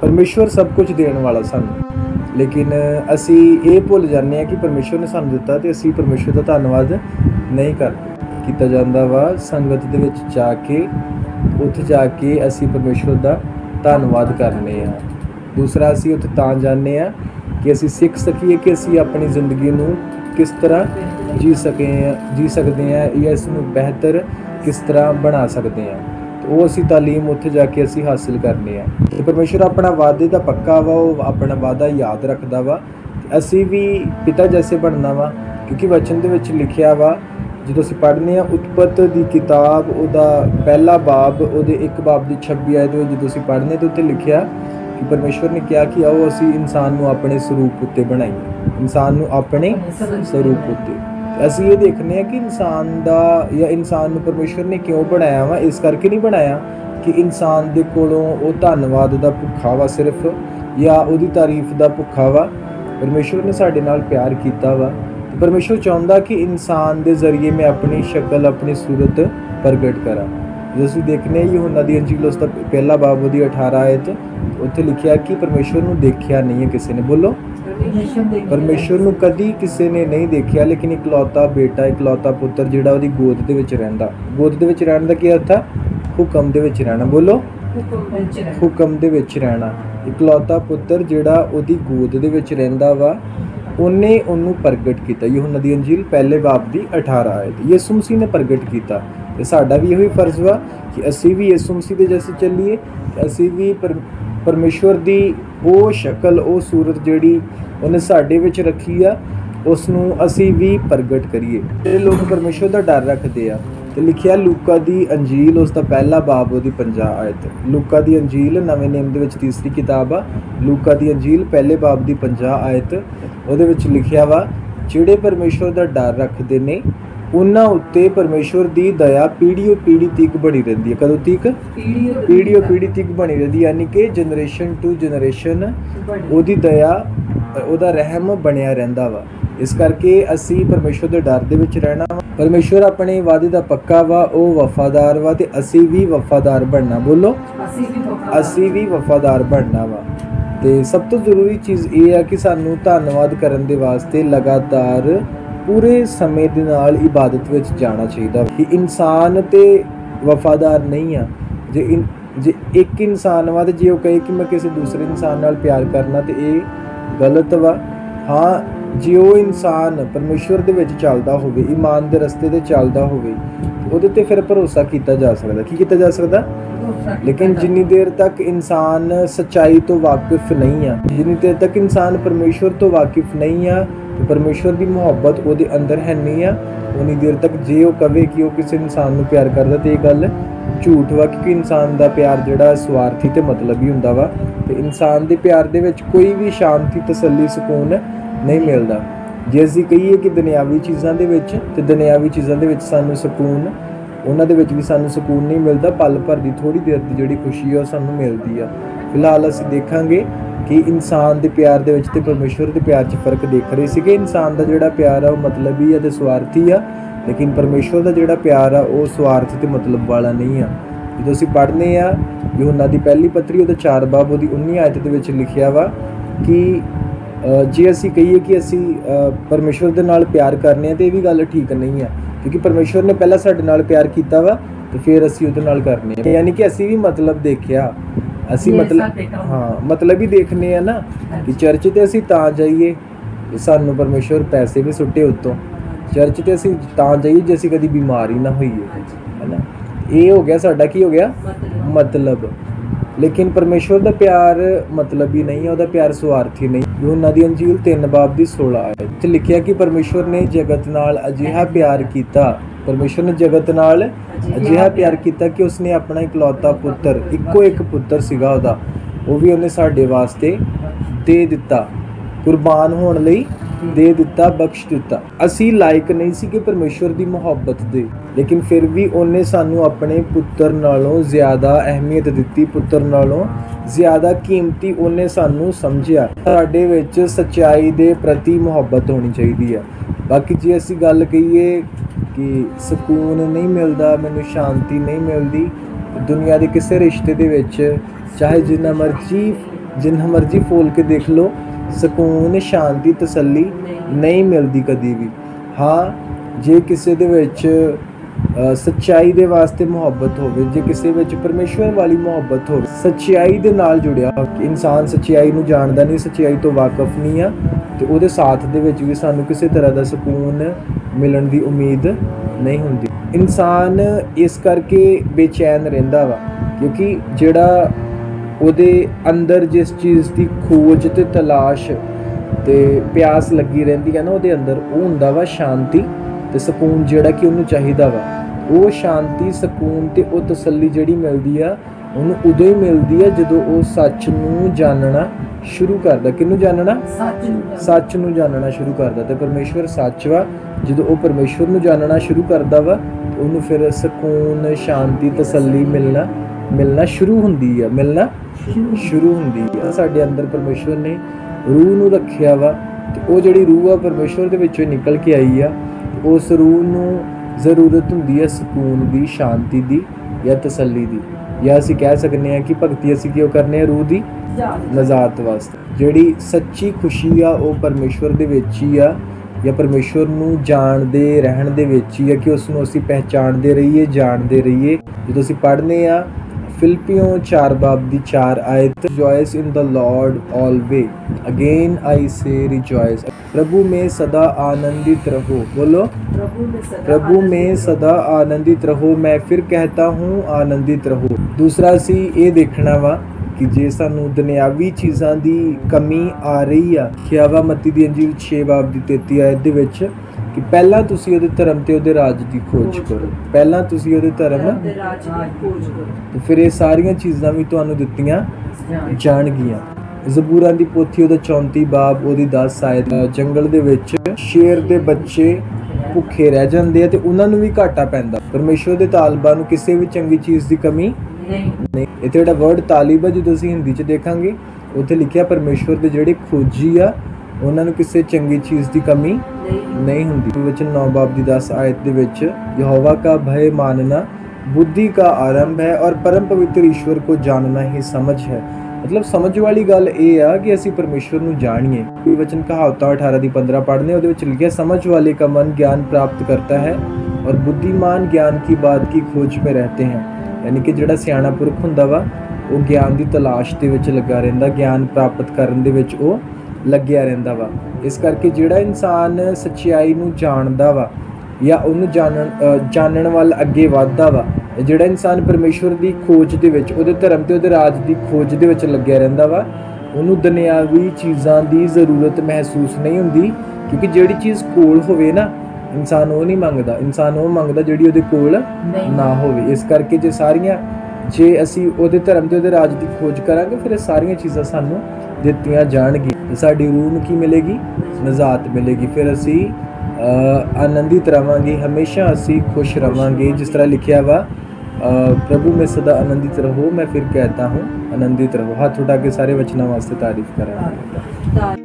परमेश्वर सब कुछ देने वाला सानू, लेकिन असी ये भुल जाते हैं कि परमेश्वर ने सानू दिता तो असी परमेश्वर का धन्नवाद नहीं करते। किया जाता वा संगत दे विच जाके उत्थे जाके असी परमेश्वर का धन्नवाद करने हैं। दूसरा असी उत्थे तां जाने कि असी सीख सकीए कि असी अपनी जिंदगी नूं किस तरह जी सकते हैं या इसनूं बेहतर किस तरह बना सकते हैं। तो वो असी तालीम उत्थे जाके असी हासिल करने हैं। तो परमेश्वर अपना वादे का पक्का वा, वो अपना वादा याद रखता वा। असी भी पिता जैसे बनना वा, क्योंकि वचन दे विच लिखिया वा जो असी पढ़ने उत्पत्त की किताब उहदा पहला बाब उहदे 1 बाब की 26 आयत जो असी पढ़ने तो उत्थे लिखिया कि परमेश्वर ने कहा कि आओ असी इंसान नूं अपने स्वरूप उत्ते बनाईए, इंसान नूं अपने स्वरूप उत्ते। असी ये देखने हैं कि इंसान दा या इंसान नूं परमेश्वर ने क्यों बनाया वा, इस करके नहीं बनाया कि इंसान दे कोलों वो धन्नवाद दा भुखा वा सिर्फ या उहदी तारीफ दा भुखा वा। परमेश्वर ने साडे नाल प्यार कीता वा। परमेश्वर चाहुंदा कि इंसान दे जरिए मैं अपनी शक्ल अपनी सूरत प्रगट करा। जो असीं देखने यूहन्ना दी अंजील उसदा पहला बाब उहदी 18 आयत उत्थे लिखिया कि परमेश्वर नूं देखिया नहीं है किसी ने, बोलो परमेश्वर नूं कदी किसी ने नहीं देखिया, लेकिन इकलौता बेटा इकलौता पुत्र जिहड़ा उहदी गोद दे विच रहिंदा। गोद दे विच रहण दा की अर्थ है? हुकम दे विच रहना, बोलो हुकम दे विच रहना। इकलौता पुत्र जिहड़ा उहदी गोद दे विच रहिंदा वा उन्हें उन्होंने प्रगट किया। यूहन्ना दी अंजील पहले बाब की 18 आयत यीशु मसीह ने प्रगट किया। तो साडा भी यही फर्ज वा कि असी भी यीशु मसीह के जैसे चलीए, असी भी परमेश्वर की वो शक्ल वो सूरत जिहड़ी उन्हें साडे विच रखी आ उसनूं असी भी प्रगट करिए। ये लोग परमेश्वर का डर रखते आ। तो लिखिया लूका दी अंजील उसका पहला बाब उहदी 50 आयत। लूका दी अंजील नवें नेम दे विच तीसरी किताब आ। लूका दी अंजील पहले बाब की 50 आयत उहदे विच लिखिया वा जिहड़े परमेश्वर का डर रखते ने उन्हां उत्ते परमेश्वर की दया पीढ़ीओ पीढ़ी तक बनी रहिंदी है। कदों तक? पीढ़ीओ पीढ़ी तक बनी रहिंदी है, यानी कि जनरेशन टू जनरेशन उहदी दया उहदा रहम बनिया रहिंदा वा। इस करके असी परमेश्वर के डर दे विच रहना वा। परमेश्वर अपने वादे का पक्का वा, वो वफादार वा ते असी भी वफादार बनना, बोलो असी भी वफादार बनना वा। तो सब तो जरूरी चीज़ ये है कि सानू धन्नवाद करन दे वास्ते लगातार पूरे समय दे नाल इबादत विच जाना चाहिए। कि इंसान तो वफादार नहीं है। जे एक इंसान वा जे वो कहे कि मैं किसी दूसरे इंसान नाल प्यार करना तो ये गलत वा। हाँ जे वो इंसान परमेश्वर दे विच चलदा होवे, ईमान दे रस्ते ते चलदा होवे, उहदे ते फिर भरोसा किया जा सकदा। की किया जा सकदा? लेकिन जिन्नी देर तक इंसान सच्चाई तो वाकिफ नहीं है, जिन्नी देर तक इंसान परमेश्वर तो वाकिफ नहीं है, तो परमेश्वर की मुहब्बत उसके अंदर है नहीं है, उन्नी देर तक जे वो कहे कि वो किसी इंसान को प्यार करता तो ये गल झूठ वा। क्योंकि इंसान का प्यार जोड़ा स्वार्थी तो मतलबी हुंदा वा। तो इंसान के प्यार दे विच कोई भी शांति तसल्ली सुकून नहीं मिलता। जे असीं कहीए कि दुनियावी चीज़ों के विच ते दुनियावी चीज़ों के विच सानू सुकून उन्हां दे विच भी सानू सुकून नहीं मिलता। पल भर की थोड़ी देर की जिहड़ी खुशी है सानू मिलती है। फिलहाल असीं देखांगे कि इंसान के प्यार दे विच ते परमेश्वर के प्यार च फर्क देख रहे थे। इंसान का जिहड़ा प्यार है वो मतलबी है ते स्वार्थी है, लेकिन परमेश्वर का जिहड़ा प्यार है वो स्वार्थ ते मतलब वाला नहीं है। जो असीं पढ़ने यूहन्ना दी पहली पत्री उहदा 4 बाब उहदी 19 आयत दे विच लिखिया वा कि जे असीं कहीए कि असीं परमेश्वर दे नाल प्यार करने तो ये भी गल ठीक नहीं है, क्योंकि परमेश्वर ने पहला साडे नाल प्यार किया वा तो फिर असीं उहदे नाल करने। यानी कि असीं भी मतलब देखिया, असीं मतलब हाँ मतलब ही देखने ना कि चर्च ते असीं तां जाइए सानू परमेश्वर पैसे भी सुट्टे उत्तों। चर्च ते असीं तां जाइए जे असीं कदी बीमार ही ना होइए, है ना। ये हो गया साडा की हो गया मतलब। लेकिन परमेश्वर का प्यार मतलब ही नहीं है, वह प्यार स्वार्थी नहीं। यूहन्ना दी अंजील 3 बाब की 16 आयत लिखिया कि परमेश्वर ने जगत नाल अजिहा प्यार किया, परमेश्वर ने जगत नाल अजिहा प्यार किया कि उसने अपना इकलौता पुत्र इक्को एक पुत्र सीगा उहदा वो भी उन्हें साडे वास्ते दे दिता, कुर्बान होने लई दे दिता, बख्श दिता। असी लायक नहीं सी कि परमेश्वर की मुहब्बत दे, लेकिन फिर भी उन्हें सानू अपने पुत्र नालों ज़्यादा अहमियत दी, पुत्र नालों ज़्यादा कीमती उन्हें सानू समझिया। साडे विच सच्चाई दे प्रति मुहब्बत होनी चाहिए है। बाकी जे असी गल कहीए कि सुकून नहीं मिलता, मैनू शांति नहीं मिलती दुनिया के किसी रिश्ते दे विच, चाहे जिन्ना मर्जी ਜਿੰਨਾ ਮਰਜ਼ੀ ਫੋਲ ਕੇ ਦੇਖ ਲਓ, ਸਕੂਨ, ਸ਼ਾਂਤੀ, ਤਸੱਲੀ ਨਹੀਂ ਮਿਲਦੀ ਕਦੀ ਵੀ। ਹਾਂ, ਜੇ ਕਿਸੇ ਦੇ ਵਿੱਚ ਸੱਚਾਈ ਦੇ ਵਾਸਤੇ ਮੁਹੱਬਤ ਹੋਵੇ, ਜੇ ਕਿਸੇ ਵਿੱਚ ਪਰਮੇਸ਼ਵਰ ਵਾਲੀ ਮੁਹੱਬਤ ਹੋਵੇ, ਸੱਚਾਈ ਦੇ ਨਾਲ ਜੁੜਿਆ, ਇਨਸਾਨ ਸੱਚਾਈ ਨੂੰ ਜਾਣਦਾ ਨਹੀਂ, ਸੱਚਾਈ ਤੋਂ ਵਾਕਫ ਨਹੀਂ ਆ, ਤੇ ਉਹਦੇ ਸਾਥ ਦੇ ਵਿੱਚ ਵੀ ਸਾਨੂੰ ਕਿਸੇ ਤਰ੍ਹਾਂ ਦਾ ਸਕੂਨ ਮਿਲਣ ਦੀ ਉਮੀਦ ਨਹੀਂ ਹੁੰਦੀ। ਇਨਸਾਨ ਇਸ ਕਰਕੇ ਬੇਚੈਨ ਰਹਿੰਦਾ ਵਾ ਕਿਉਂਕਿ ਜਿਹੜਾ ਉਹਦੇ ਅੰਦਰ ਜਿਸ ਚੀਜ਼ ਦੀ ਖੋਜ ਤੇ ਤਲਾਸ਼ ਤੇ ਪਿਆਸ ਲੱਗੀ ਰਹਿੰਦੀ ਹੈ ਨਾ ਉਹਦੇ ਅੰਦਰ, ਉਹ ਹੁੰਦਾ ਵਾ ਸ਼ਾਂਤੀ ਤੇ ਸਕੂਨ ਜਿਹੜਾ ਕਿ ਉਹਨੂੰ ਚਾਹੀਦਾ ਵਾ। ਉਹ ਸ਼ਾਂਤੀ, ਸਕੂਨ ਤੇ ਉਹ ਤਸੱਲੀ ਜਿਹੜੀ ਮਿਲਦੀ ਆ ਉਹਨੂੰ ਉਦੋਂ ਹੀ ਮਿਲਦੀ ਆ ਜਦੋਂ ਉਹ ਸੱਚ ਨੂੰ ਜਾਣਨਾ ਸ਼ੁਰੂ ਕਰਦਾ। ਕਿਹਨੂੰ ਜਾਣਨਾ? ਸੱਚ ਨੂੰ ਜਾਣਨਾ ਸ਼ੁਰੂ ਕਰਦਾ। ਤੇ ਪਰਮੇਸ਼ਵਰ ਸੱਚ ਵਾ। ਜਦੋਂ ਉਹ ਪਰਮੇਸ਼ਵਰ ਨੂੰ ਜਾਣਨਾ ਸ਼ੁਰੂ ਕਰਦਾ ਵਾ ਉਹਨੂੰ ਫਿਰ ਸਕੂਨ, ਸ਼ਾਂਤੀ, ਤਸੱਲੀ ਮਿਲਣਾ ਸ਼ੁਰੂ ਹੁੰਦੀ ਆ, ਮਿਲਣਾ ਸ਼ੁਰੂ ਹੁੰਦੀ ਆ। ਸਾਡੇ ਅੰਦਰ ਪਰਮੇਸ਼ਵਰ ਨੇ ਰੂਹ ਨੂੰ ਰੱਖਿਆ ਵਾ ਤੇ ਉਹ ਜਿਹੜੀ ਰੂਹ ਆ ਪਰਮੇਸ਼ਵਰ ਦੇ ਵਿੱਚੋਂ ਨਿਕਲ ਕੇ ਆਈ ਆ। ਉਸ ਰੂਹ ਨੂੰ ਜ਼ਰੂਰਤ ਹੁੰਦੀ ਹੈ ਸਕੂਨ ਦੀ, ਸ਼ਾਂਤੀ ਦੀ ਜਾਂ ਤਸੱਲੀ ਦੀ, ਜਾਂ ਅਸੀਂ ਕਹਿ ਸਕਦੇ ਹਾਂ ਕਿ ਭਗਤੀ ਅਸੀਂ ਕਿਉਂ ਕਰਨੇ ਆ? ਰੂਹ ਦੀ ਨਜ਼ਾਤ ਵਾਸਤੇ। ਜਿਹੜੀ ਸੱਚੀ ਖੁਸ਼ੀ ਆ ਉਹ ਪਰਮੇਸ਼ਵਰ ਦੇ ਵਿੱਚ ਹੀ ਆ, ਜਾਂ ਪਰਮੇਸ਼ਵਰ ਨੂੰ ਜਾਣਦੇ ਰਹਿਣ ਦੇ ਵਿੱਚ ਹੀ ਆ ਕਿ ਉਸ ਨੂੰ ਅਸੀਂ ਪਹਿਚਾਣਦੇ ਰਹੀਏ, ਜਾਣਦੇ ਰਹੀਏ। ਜਦੋਂ ਅਸੀਂ ਪੜ੍ਹਨੇ ਆ ਫਿਲਿਪੀਓ 4 ਬਾਬ ਦੀ 4 ਆਇਤ, rejoice in the Lord always, again I say rejoice. प्रभु में सदा आनंदित रहो। बोलो, प्रभु में सदा आनंदित रहो। मैं फिर कहता हूँ आनंदित रहो। दूसरा सी ये देखना वा कि जे सानू दुनियावी चीज़ां दी कमी आ रही आ, खियावा मत्ती दी अंजील 6 बाब दी 33 आयत दे विच कि पहला तुसी उहदे धर्म ते उहदे राज दी खोज करो। पहला तुसी उहदे धर्म ते राज दी खोज करो ते फिर ये सारियां चीज़ां भी तुहानू दित्तियां जाणगियां। ਜ਼ਬੂਰਾਂ ਦੀ ਪੋਥੀ ਉਹਦਾ 34 ਬਾਬ ਉਹਦੀ 10 ਆਇਤ, ਜੰਗਲ ਦੇ ਵਿੱਚ ਸ਼ੇਰ ਦੇ ਬੱਚੇ ਭੁੱਖੇ ਰਹਿ ਜਾਂਦੇ ਆ ਤੇ ਉਹਨਾਂ ਨੂੰ ਵੀ ਘਾਟਾ ਪੈਂਦਾ। ਪਰਮੇਸ਼ਵਰ ਦੇ ਤਾਲਬਾਂ ਨੂੰ ਕਿਸੇ ਵੀ ਚੰਗੀ ਚੀਜ਼ ਦੀ ਕਮੀ ਨਹੀਂ। ਇੱਥੇ ਜਿਹੜਾ ਵਰਡ ਤਾਲਿਬ ਹੈ, ਜਦੋਂ ਅਸੀਂ ਹਿੰਦੀ 'ਚ ਦੇਖਾਂਗੇ ਉੱਥੇ ਲਿਖਿਆ ਪਰਮੇਸ਼ਵਰ ਦੇ ਜਿਹੜੇ ਖੋਜੀ ਆ ਉਹਨਾਂ ਨੂੰ ਕਿਸੇ ਚੰਗੀ ਚੀਜ਼ ਦੀ ਕਮੀ नहीं होती। वचन 9 बाब की 10 आयत दे विच, यहोवा का भय मानना बुद्धि का आरंभ है और परम पवित्र ईश्वर को जानना ही समझ है। मतलब समझ वाली गल ये आ कि असी परमेश्वर नूं जाणीए। कोई वचन कहावतां 18 दी 15 पढ़ने, उहदे विच लिखिया, समझ वाले का मन ज्ञान प्राप्त करता है और बुद्धिमान ज्ञान की बात की खोज में रहते हैं। यानी कि जिहड़ा सियाणा पुरख हुंदा वा वो ज्ञान की तलाश दे विच लगा रहिंदा, ज्ञान प्राप्त करन दे विच वो ਲੱਗਿਆ ਰਹਿੰਦਾ ਵਾ। ਇਸ ਕਰਕੇ ਜਿਹੜਾ ਇਨਸਾਨ ਸੱਚਾਈ ਨੂੰ ਜਾਣਦਾ ਵਾ ਜਾਂ ਉਹਨੂੰ ਜਾਣਨ ਵੱਲ ਅੱਗੇ ਵੱਧਦਾ ਵਾ, ਜਿਹੜਾ ਇਨਸਾਨ ਪਰਮੇਸ਼ਵਰ ਦੀ ਖੋਜ ਦੇ ਵਿੱਚ, ਉਹਦੇ ਧਰਮ ਤੇ ਉਹਦੇ ਰਾਜ ਦੀ ਖੋਜ ਦੇ ਵਿੱਚ ਲੱਗਿਆ ਰਹਿੰਦਾ ਵਾ, ਉਹਨੂੰ ਦੁਨਿਆਵੀ ਚੀਜ਼ਾਂ ਦੀ ਜ਼ਰੂਰਤ ਮਹਿਸੂਸ ਨਹੀਂ ਹੁੰਦੀ। ਕਿਉਂਕਿ ਜਿਹੜੀ ਚੀਜ਼ ਕੋਲ ਹੋਵੇ ਨਾ, ਇਨਸਾਨ ਉਹ ਨਹੀਂ ਮੰਗਦਾ, ਇਨਸਾਨ ਉਹ ਮੰਗਦਾ ਜਿਹੜੀ ਉਹਦੇ ਕੋਲ ਨਾ ਹੋਵੇ। ਇਸ ਕਰਕੇ ਜੇ ਅਸੀਂ ਉਹਦੇ ਧਰਮ ਤੇ ਉਹਦੇ ਰਾਜ ਦੀ ਖੋਜ ਕਰਾਂਗੇ ਫਿਰ ਇਹ ਸਾਰੀਆਂ ਚੀਜ਼ਾਂ ਸਾਨੂੰ ਦਿੱਤੀਆਂ ਜਾਣਗੀਆਂ ਤੇ ਸਾਡੀ ਰੂਹ ਨੂੰ ਕੀ ਮਿਲੇਗੀ? ਨਜ਼ਾਤ ਮਿਲੇਗੀ। ਫਿਰ ਅਸੀਂ ਆਨੰਦਿਤ ਰਵਾਂਗੇ, ਹਮੇਸ਼ਾ ਅਸੀਂ ਖੁਸ਼ ਰਵਾਂਗੇ। ਜਿਸ ਤਰ੍ਹਾਂ ਲਿਖਿਆ ਵਾ, ਪ੍ਰਭੂ में सदा आनंदित रहो, मैं फिर कहता हूँ आनंदित रहो। हाथ उठा के सारे वचनों वास्ते तारीफ करें।